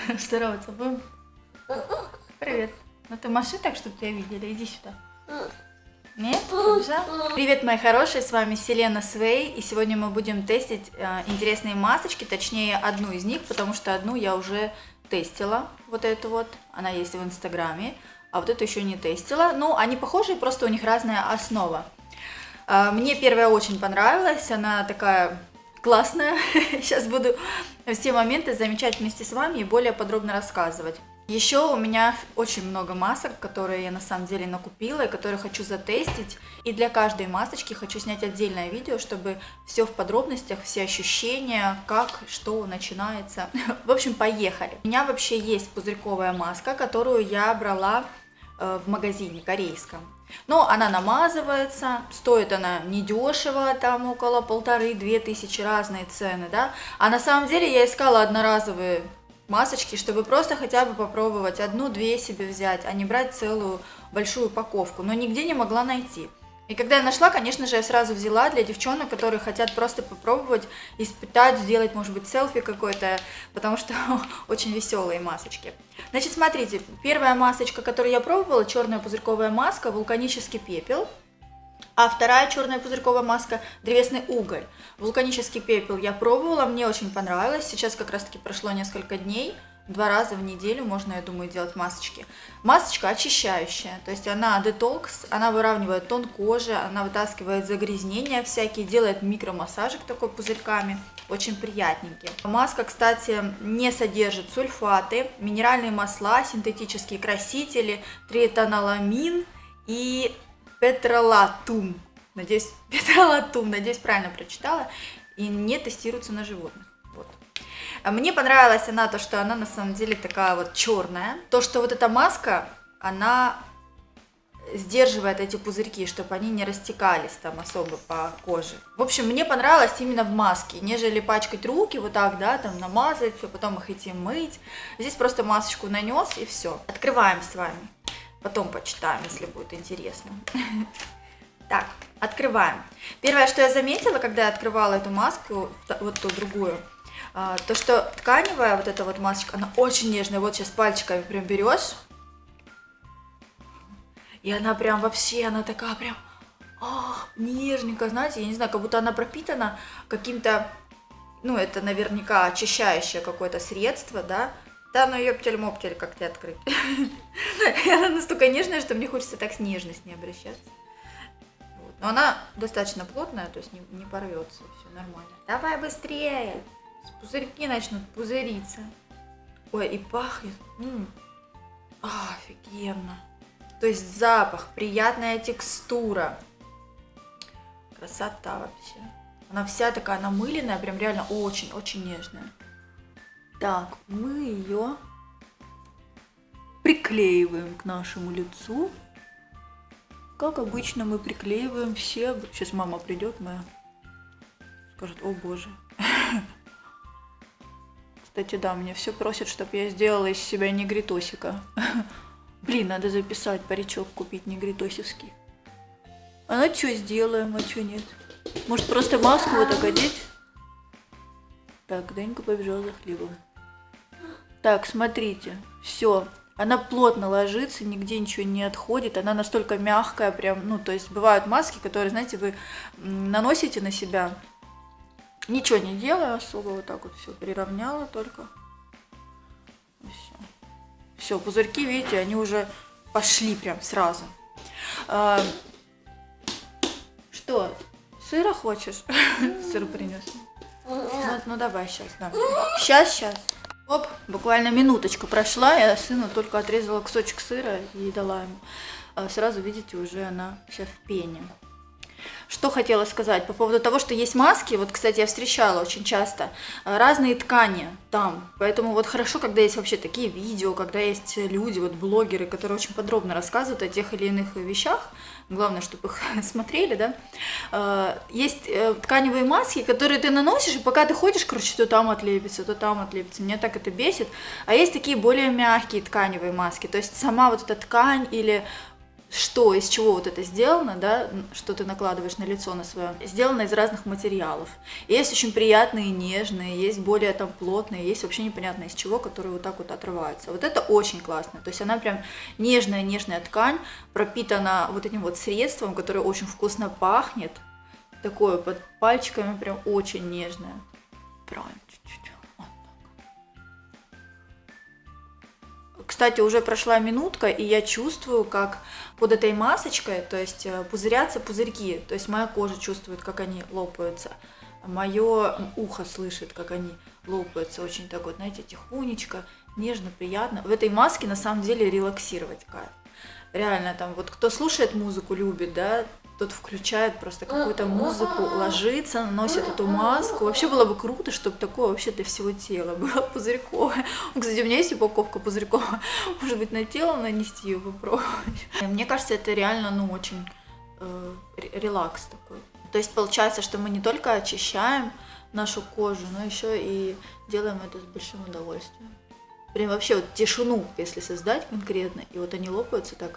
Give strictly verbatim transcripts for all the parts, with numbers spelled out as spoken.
Здороваться будем? Привет. Ну ты маши так, чтобы тебя видели. Иди сюда. Нет? Побежал? Привет, мои хорошие, с вами Селена Свей. И сегодня мы будем тестить э, интересные масочки, точнее одну из них, потому что одну я уже тестила. Вот эту вот. Она есть в Инстаграме. А вот эту еще не тестила. Ну, они похожи, просто у них разная основа. Э, мне первая очень понравилась. Она такая классная. Сейчас буду все моменты замечать вместе с вами и более подробно рассказывать. Еще у меня очень много масок, которые я на самом деле накупила и которые хочу затестить. И для каждой масочки хочу снять отдельное видео, чтобы все в подробностях, все ощущения, как, что начинается. В общем, поехали. У меня вообще есть пузырьковая маска, которую я брала в магазине корейском. Но она намазывается, стоит она недешево, там около полторы-две тысячи, разные цены, да. А на самом деле я искала одноразовые масочки, чтобы просто хотя бы попробовать одну-две себе взять, а не брать целую большую упаковку, но нигде не могла найти. И когда я нашла, конечно же, я сразу взяла для девчонок, которые хотят просто попробовать, испытать, сделать, может быть, селфи какой-то, потому что очень веселые масочки. Значит, смотрите, первая масочка, которую я пробовала, черная пузырьковая маска, вулканический пепел. А вторая черная пузырьковая маска – древесный уголь. Вулканический пепел я пробовала, мне очень понравилось. Сейчас как раз таки прошло несколько дней, два раза в неделю можно, я думаю, делать масочки. Масочка очищающая, то есть она детокс, она выравнивает тон кожи, она вытаскивает загрязнения всякие, делает микромассажик такой пузырьками, очень приятненький. Маска, кстати, не содержит сульфаты, минеральные масла, синтетические красители, триэтаноламин и петролатум, надеюсь, петролатум, надеюсь, правильно прочитала, и не тестируется на животных. Вот. Мне понравилась она, то, что она на самом деле такая вот черная, то, что вот эта маска, она сдерживает эти пузырьки, чтобы они не растекались там особо по коже. В общем, мне понравилось именно в маске, нежели пачкать руки вот так, да, там намазать, все, потом их идти мыть. Здесь просто масочку нанес и все. Открываем с вами. Потом почитаем, если будет интересно. Так, открываем. Первое, что я заметила, когда я открывала эту маску, вот ту другую, то, что тканевая вот эта вот масочка, она очень нежная. Вот сейчас пальчиками прям берешь, и она прям вообще, она такая прям ах, нежненькая, знаете, я не знаю, как будто она пропитана каким-то, ну, это наверняка очищающее какое-то средство, да. Да, ну ёптель-моптель, как тебе открыть. И она настолько нежная, что мне хочется так с нежностью обращаться. Вот. Но она достаточно плотная, то есть не, не порвется, все нормально. Давай быстрее! Пузырьки начнут пузыриться. Ой, и пахнет. М-м. А, офигенно. То есть запах, приятная текстура. Красота вообще. Она вся такая намыленная, прям реально очень-очень нежная. Так, мы ее приклеиваем к нашему лицу. Как обычно мы приклеиваем все. Сейчас мама придет моя, скажет: о боже. Кстати, да, мне все просят, чтобы я сделала из себя негритосика. Блин, надо записать, паричок купить негритосовский. А ну что сделаем, а что нет? Может просто маску вот так одеть? Так, Данька побежала за хлебом. Так, смотрите, все, она плотно ложится, нигде ничего не отходит, она настолько мягкая, прям, ну, то есть бывают маски, которые, знаете, вы наносите на себя, ничего не делая особо, вот так вот все приравняла только. Все, все, пузырьки, видите, они уже пошли прям сразу. А, что, сыра хочешь? Сыр принес. Ну, ну давай сейчас, да. Сейчас, сейчас. Оп, буквально минуточка прошла, я сыну только отрезала кусочек сыра и дала ему. Сразу, видите, уже она вся в пене. Что хотела сказать по поводу того, что есть маски, вот, кстати, я встречала очень часто разные ткани там, поэтому вот хорошо, когда есть вообще такие видео, когда есть люди, вот блогеры, которые очень подробно рассказывают о тех или иных вещах, главное, чтобы их смотрели, да, есть тканевые маски, которые ты наносишь, и пока ты ходишь, короче, то там отлепится, то там отлепится, меня так это бесит, а есть такие более мягкие тканевые маски, то есть сама вот эта ткань или что, из чего вот это сделано, да, что ты накладываешь на лицо на свое, сделано из разных материалов. Есть очень приятные, нежные, есть более там плотные, есть вообще непонятно из чего, которые вот так вот отрываются. Вот это очень классно, то есть она прям нежная-нежная ткань, пропитана вот этим вот средством, которое очень вкусно пахнет, такое под пальчиками прям очень нежное. Прям чуть-чуть. Кстати, уже прошла минутка, и я чувствую, как под этой масочкой, то есть пузырятся пузырьки, то есть моя кожа чувствует, как они лопаются, мое ухо слышит, как они лопаются, очень так вот, знаете, тихонечко, нежно, приятно. В этой маске на самом деле релаксировать кайф. Реально там, вот кто слушает музыку, любит, да, тот включает просто какую-то музыку, ложится, наносит эту маску. Вообще было бы круто, чтобы такое вообще для всего тела было пузырьковое. Кстати, у меня есть упаковка пузырьковая. Может быть, на тело нанести ее попробовать. Мне кажется, это реально, ну, очень э, релакс такой. То есть получается, что мы не только очищаем нашу кожу, но еще и делаем это с большим удовольствием. Прям вообще вот тишину, если создать конкретно, и вот они лопаются так.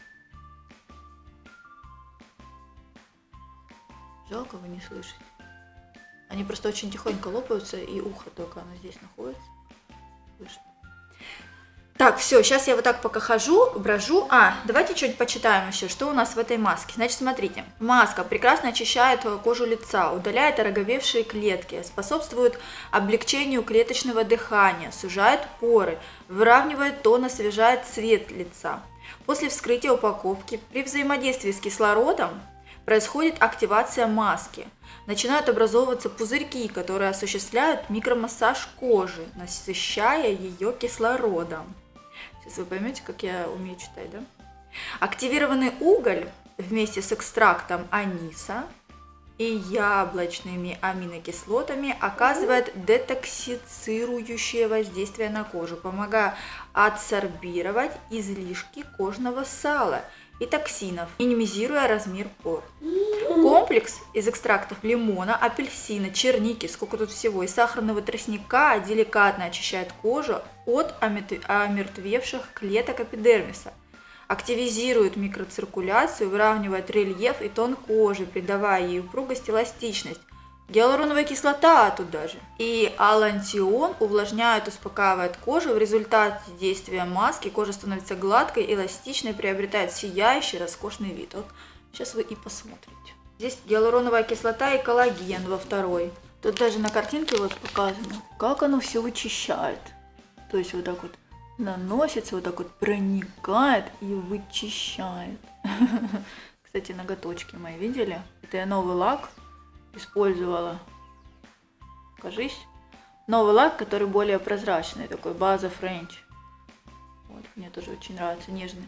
Жалко, вы не слышите. Они просто очень тихонько лопаются, и ухо только оно здесь находится. Слышно. Так, все, сейчас я вот так пока хожу, брожу. А, давайте что-нибудь почитаем еще, что у нас в этой маске. Значит, смотрите. Маска прекрасно очищает кожу лица, удаляет ороговевшие клетки, способствует облегчению клеточного дыхания, сужает поры, выравнивает тон, освежает цвет лица. После вскрытия упаковки при взаимодействии с кислородом происходит активация маски. Начинают образовываться пузырьки, которые осуществляют микромассаж кожи, насыщая ее кислородом. Сейчас вы поймете, как я умею читать, да? Активированный уголь вместе с экстрактом аниса и яблочными аминокислотами оказывает детоксицирующее воздействие на кожу, помогая адсорбировать излишки кожного сала и токсинов, минимизируя размер пор. Комплекс из экстрактов лимона, апельсина, черники, сколько тут всего, и сахарного тростника деликатно очищает кожу от омертвевших клеток эпидермиса, активизирует микроциркуляцию, выравнивает рельеф и тон кожи, придавая ей упругость и эластичность. Гиалуроновая кислота тут даже. И алантион увлажняет, успокаивает кожу. В результате действия маски кожа становится гладкой, эластичной, приобретает сияющий, роскошный вид. Вот сейчас вы и посмотрите. Здесь гиалуроновая кислота и коллаген во второй. Тут даже на картинке вот показано, как оно все вычищает. То есть вот так вот наносится, вот так вот проникает и вычищает. Кстати, ноготочки мои видели? Это я новый лак использовала. Кажись. Новый лак, который более прозрачный, такой база френч. Вот, мне тоже очень нравится, нежный.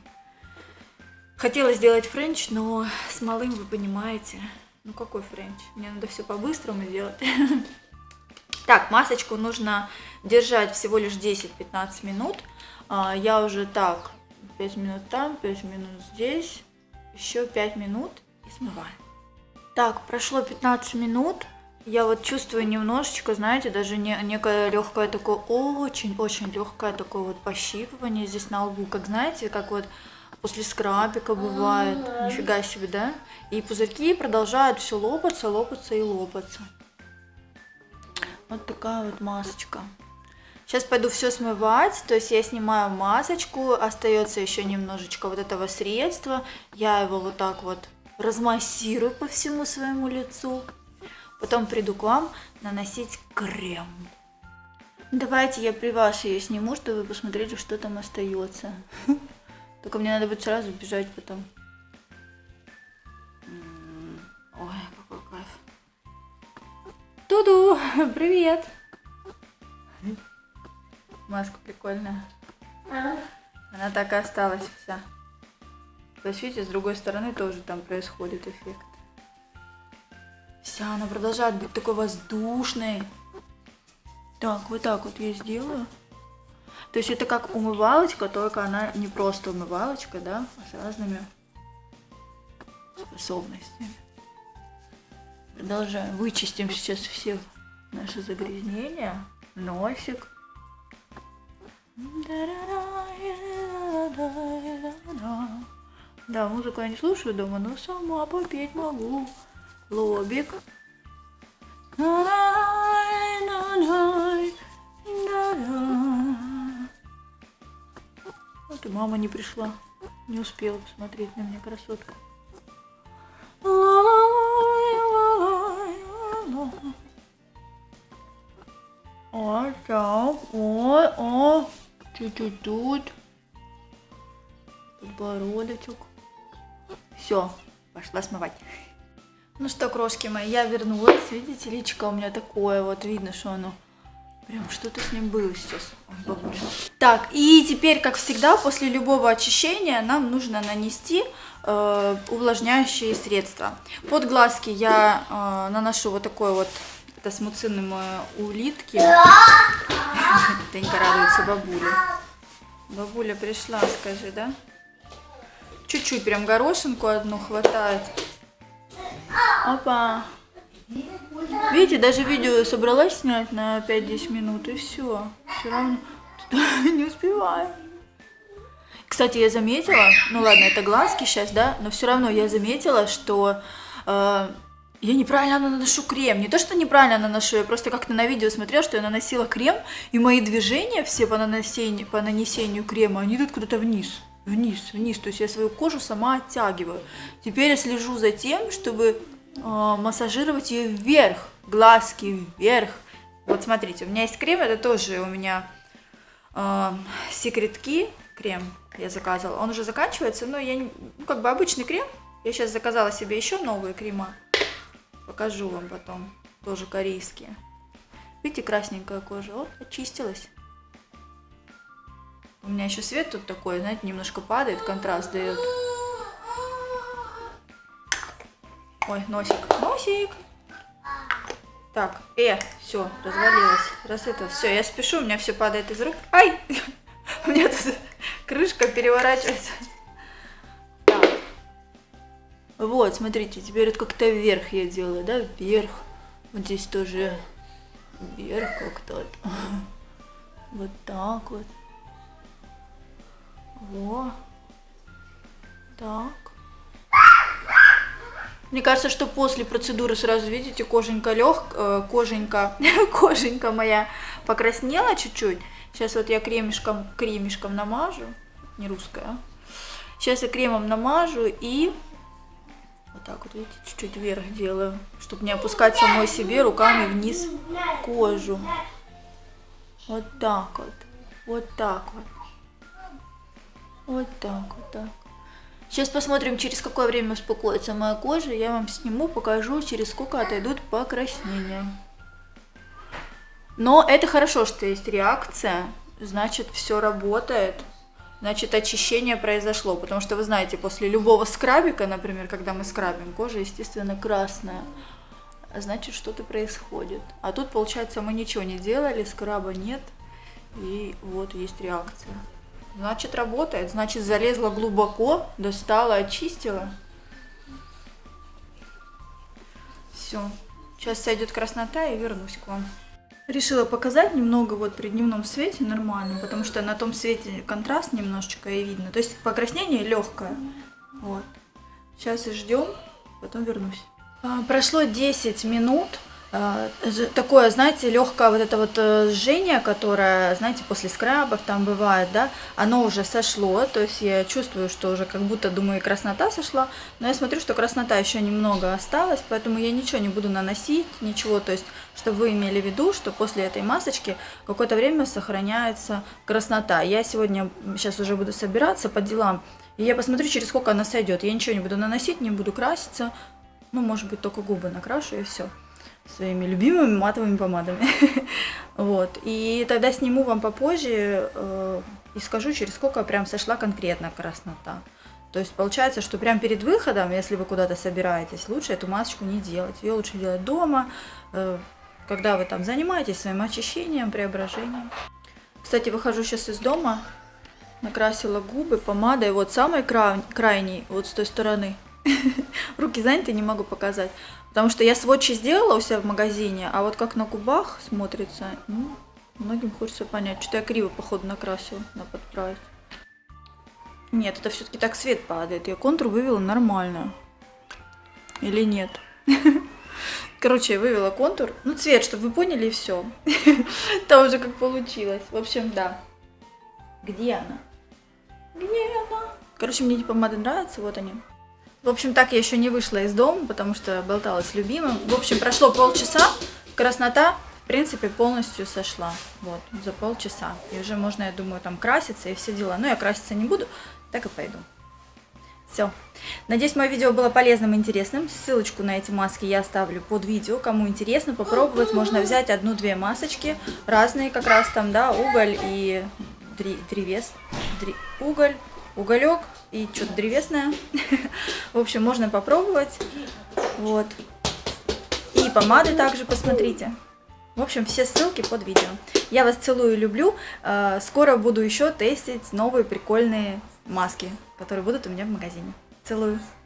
Хотела сделать френч, но с малым, вы понимаете. Ну какой френч? Мне надо все по-быстрому сделать. Так, масочку нужно держать всего лишь десять-пятнадцать минут. Я уже так, пять минут там, пять минут здесь, еще пять минут и смываем. Так, прошло пятнадцать минут. Я вот чувствую немножечко, знаете, даже не, некое легкое такое, очень-очень легкое такое вот пощипывание здесь на лбу. Как знаете, как вот после скрабика бывает. Нифига себе, да? И пузырьки продолжают все лопаться, лопаться и лопаться. Вот такая вот масочка. Сейчас пойду все смывать, то есть я снимаю масочку, остается еще немножечко вот этого средства. Я его вот так вот размассирую по всему своему лицу. Потом приду к вам наносить крем. Давайте я при вас ее сниму, чтобы вы посмотрели, что там остается. Только мне надо будет сразу бежать потом. Ой, какой кайф. Туду, привет. Маска прикольная. Она так и осталась вся. То есть, видите, с другой стороны тоже там происходит эффект. Вся она продолжает быть такой воздушной. Так, вот так вот я сделаю. То есть это как умывалочка, только она не просто умывалочка, да, а с разными способностями. Продолжаем. Вычистим сейчас все наши загрязнения. Носик. Да, музыку я не слушаю дома, но сама попеть могу. Лобик. Вот и мама не пришла. Не успела посмотреть на меня, красотка. О, так, о, о, чуть-чуть тут. Подбородочек. Все, пошла смывать. Ну что, крошки мои, я вернулась. Видите, личико у меня такое, вот видно, что оно прям что-то с ним было сейчас. Ой, так, и теперь, как всегда, после любого очищения нам нужно нанести э, увлажняющие средства. Под глазки я э, наношу вот такой вот, это с муциным улитки. Тенька радуется бабуле. Бабуля пришла, скажи, да? Чуть-чуть, прям горошинку одну хватает. Опа. Видите, даже видео собралась снять на пять-десять минут, и все. Все равно не успеваю. Кстати, я заметила, ну ладно, это глазки сейчас, да, но все равно я заметила, что э, я неправильно наношу крем. Не то, что неправильно наношу, я просто как-то на видео смотрела, что я наносила крем, и мои движения все по нанесению, по нанесению крема, они идут куда-то вниз. Вниз, вниз, то есть я свою кожу сама оттягиваю. Теперь я слежу за тем, чтобы э, массажировать ее вверх, глазки вверх. Вот смотрите, у меня есть крем, это тоже у меня э, Secret Key крем я заказывала. Он уже заканчивается, но я, ну, как бы обычный крем. Я сейчас заказала себе еще новые крема. Покажу вам потом, тоже корейские. Видите, красненькая кожа, вот, очистилась. У меня еще свет тут такой, знаете, немножко падает, контраст дает. Ой, носик. Носик! Так, э, все, развалилось. Раз это, все, я спешу, у меня все падает из рук. Ай! У меня тут крышка переворачивается. Так. Вот, смотрите, теперь это как-то вверх я делаю, да, вверх. Вот здесь тоже вверх как-то. Вот так вот. Во. Так. Мне кажется, что после процедуры сразу, видите, коженька легкая, коженька, коженька моя покраснела чуть-чуть. Сейчас вот я кремешком, кремешком намажу. Не русская, а? Сейчас я кремом намажу и вот так вот, видите, чуть-чуть вверх делаю, чтобы не опускать самой себе руками вниз кожу. Вот так вот. Вот так вот. Вот так вот так. Сейчас посмотрим, через какое время успокоится моя кожа. Я вам сниму, покажу, через сколько отойдут покраснения. Но это хорошо, что есть реакция. Значит, все работает. Значит, очищение произошло. Потому что, вы знаете, после любого скрабика, например, когда мы скрабим, кожа, естественно, красная. Значит, что-то происходит. А тут, получается, мы ничего не делали, скраба нет. И вот есть реакция. Значит, работает. Значит, залезла глубоко, достала, очистила. Все. Сейчас сойдет краснота и вернусь к вам. Решила показать немного вот при дневном свете нормально, потому что на том свете контраст немножечко и видно. То есть покраснение легкое. Вот. Сейчас и ждем, потом вернусь. А, прошло десять минут. Такое, знаете, легкое вот это вот жжение, которое, знаете, после скрабов там бывает, да, оно уже сошло, то есть я чувствую, что уже как будто, думаю, и краснота сошла, но я смотрю, что краснота еще немного осталась, поэтому я ничего не буду наносить, ничего, то есть, чтобы вы имели в виду, что после этой масочки какое-то время сохраняется краснота. Я сегодня, сейчас уже буду собираться по делам, и я посмотрю, через сколько она сойдет. Я ничего не буду наносить, не буду краситься, ну, может быть, только губы накрашу и все. Своими любимыми матовыми помадами. Вот. И тогда сниму вам попозже э, и скажу, через сколько прям сошла конкретно краснота. То есть получается, что прям перед выходом, если вы куда-то собираетесь, лучше эту масочку не делать. Ее лучше делать дома, э, когда вы там занимаетесь своим очищением, преображением. Кстати, выхожу сейчас из дома, накрасила губы помадой, вот самой край, крайней, вот с той стороны. Руки заняты, не могу показать. Потому что я сводчи сделала у себя в магазине, а вот как на губах смотрится, ну, многим хочется понять. Что-то я криво, походу, накрасила, надо подправить. Нет, это все-таки так свет падает. Я контур вывела нормально. Или нет? Короче, я вывела контур. Ну, цвет, чтобы вы поняли, и все. Там уже как получилось. В общем, да. Где она? Где она? Короче, мне эти помады нравятся, вот они. В общем, так я еще не вышла из дома, потому что болталась с любимым. В общем, прошло полчаса, краснота, в принципе, полностью сошла. Вот, за полчаса. И уже можно, я думаю, там краситься и все дела. Но я краситься не буду, так и пойду. Все. Надеюсь, мое видео было полезным и интересным. Ссылочку на эти маски я оставлю под видео. Кому интересно попробовать, можно взять одну-две масочки. Разные как раз там, да, уголь и древес. Дре... Уголь, уголек и что-то древесное. В общем, можно попробовать. Вот. И помады также посмотрите. В общем, все ссылки под видео. Я вас целую и люблю. Скоро буду еще тестить новые прикольные маски, которые будут у меня в магазине. Целую.